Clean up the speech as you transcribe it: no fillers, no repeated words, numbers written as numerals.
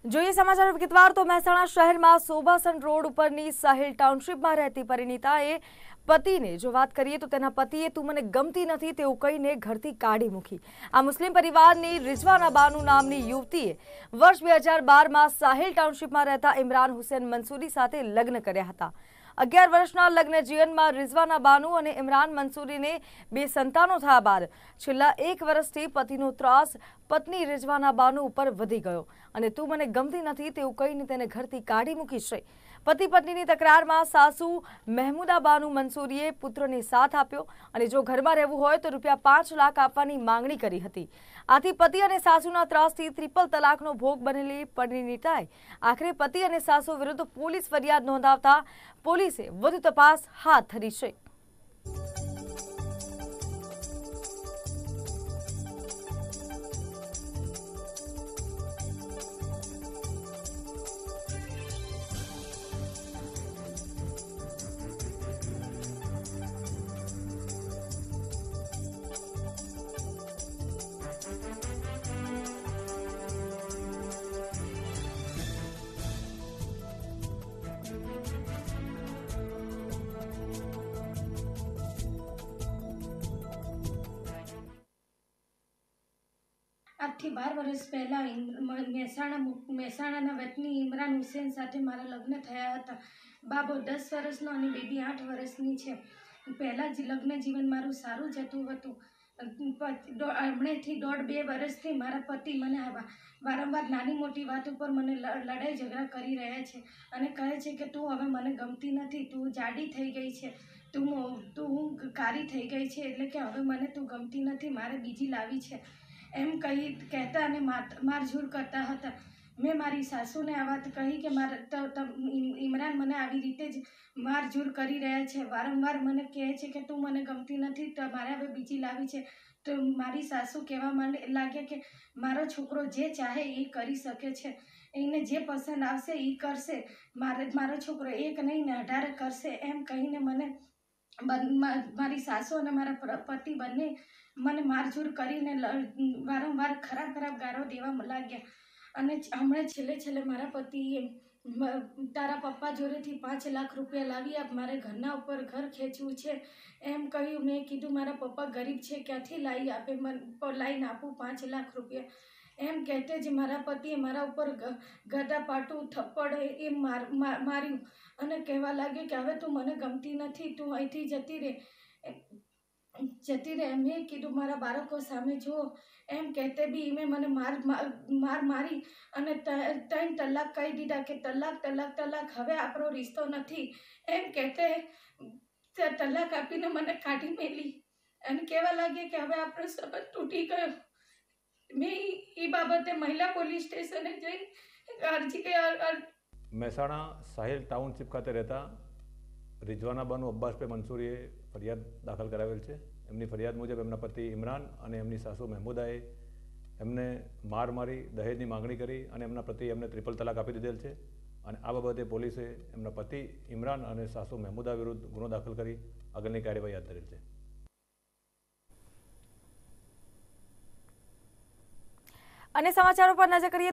જોઈએ સમાચાર વિગતવાર તો મહેસાણા શહેરમાં સોબાસણ રોડ ઉપરની સાહિલ ટાઉનશીપમાં રહેતી પરિણીતાએ પતિને જો વાત કરીએ તો તેના પતિએ તું મને ગમતી નથી તેવું કહીને ઘરથી કાઢી મૂકી। આ મુસ્લિમ પરિવારની રિઝવાના બાનુ નામની યુવતીએ વર્ષ 2012માં સાહિલ ટાઉનશીપમાં રહેતા ઇમરાન હુસૈન મંસૂરી સાથે લગ્ન કર્યા હતા। 11 વર્ષના લગ્ન જીવનમાં રિઝવાના બાનુ અને ઇમરાન મંસૂરીને 2 સંતાનો થયા બાદ છેલ્લા 1 વર્ષથી પતિનો ત્રાસ પત્ની રિઝવાના બાનુ ઉપર વધી ગયો અને તું મને ગમતી નથી તેવું કહીને તેને ઘરથી કાઢી મૂકી છે। પતિ પત્નીની તકરારમાં સાસુ મહેમુદા બાનુ મંસૂરીએ પુત્રને સાથ આપ્યો અને જો ઘરમાં રહેવું હોય તો ₹5 લાખ આપવાની માંગણી કરી હતી। આથી પતિ અને સાસુના ત્રાસથી ટ્રિપલ તલાકનો ભોગ બનેલી પરિણીતાએ આખરે પતિ અને સાસુ વિરુદ્ધ પોલીસ ફરિયાદ નોંધાવતા પોલીસે વધુ તપાસ હાથ ધરી છે। આજથી 12 વર્ષ પહેલાં મહેસાણાના વતની ઇમરાન હુસૈન સાથે મારા લગ્ન થયા હતા। બાબો 10 વર્ષનો અને બેબી 8 વર્ષની છે। પહેલાં જ લગ્ન જીવન મારું સારું જતું હતું। હમણાંથી 1.5-2 વર્ષથી મારા પતિ મને વારંવાર નાની મોટી વાત ઉપર મને લડાઈ ઝઘડા કરી રહ્યા છે અને કહે છે કે તું હવે મને ગમતી નથી, તું જાડી થઈ ગઈ છે, તું કાળી થઈ ગઈ છે, એટલે કે હવે મને તું ગમતી નથી, મારે બીજી લાવી છે એમ કહેતા અને મારઝૂડ કરતા હતા। મેં મારી સાસુને આ વાત કહી કે ઇમરાન મને આવી રીતે જ મારઝૂડ કરી રહ્યા છે, વારંવાર મને કહે છે કે તું મને ગમતી નથી તો મારે હવે બીજી લાવી છે। તો મારી સાસુ કહેવા લાગે કે મારો છોકરો જે ચાહે એ કરી શકે છે, એને જે પસંદ આવશે એ કરશે, મારો છોકરો 1 નહીં ને 18 કરશે એમ કહીને મારી સાસુ અને મારા પતિ બંને મને મારઝૂડ કરીને વારંવાર ખરાબ ગાળો દેવા લાગ્યા અને હમણાં છેલ્લે મારા પતિએ તારા પપ્પા જોડેથી 5 લાખ રૂપિયા લાવી આપ, મારે ઘરના ઉપર ઘર ખેંચવું છે એમ કહ્યું। મેં કીધું મારા પપ્પા ગરીબ છે, ક્યાંથી લાવીને આપું 5 લાખ રૂપિયા એમ કહેતે જ મારા પતિએ મારા ઉપર ગદા પાટું થપ્પડ એમ માર્યું અને કહેવા લાગ્યું કે હવે તું મને ગમતી નથી, તું અહીંથી જતી રહે। મેં કીધું મારા બાળકો સામે જુઓ એમ કહેતે બી મેં મને મારી અને 3 તલાક કહી દીધા કે તલાક હવે આપણો રિશ્તો નથી એમ કહેતે તલાક આપીને મને કાઢી મેલી અને કહેવા લાગી કે હવે આપણો સંબંધ તૂટી ગયો। મેં એ બાબતે મહિલા પોલીસ સ્ટેશને જઈ અરજી મહેસાણા સાહિલ ટાઉનશીપ ખાતે રહેતા રિઝવાના બાનુ અબ્બાસભાઈ મંસૂરીએ ફરિયાદ દાખલ કરાવેલ છે। એમની ફરિયાદ મુજબ એમના પતિ ઇમરાન અને એમની સાસુ મહેમુદાએ એમને મારી દહેજની માંગણી કરી અને એમના પતિ એમને ટ્રિપલ તલાક આપી દીધેલ છે અને આ બાબતે પોલીસે એમના પતિ ઇમરાન અને સાસુ મહેમુદા વિરુદ્ધ ગુનો દાખલ કરી આગળની કાર્યવાહી હાથ ધરેલ છે। અને સમાચારો પર નજર કરીએ।